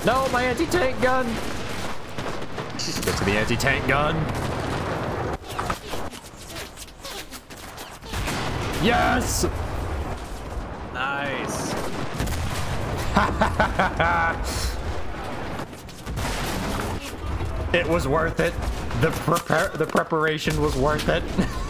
No, my anti-tank gun. Get to the anti-tank gun. Yes! Nice. It was worth it. The preparation was worth it.